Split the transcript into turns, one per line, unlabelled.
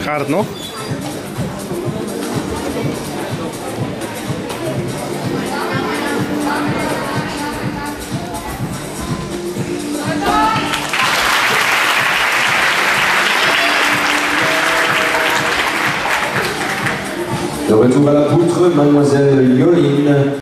Gaat het nog?
De retour à la poutre, mademoiselle Yoline.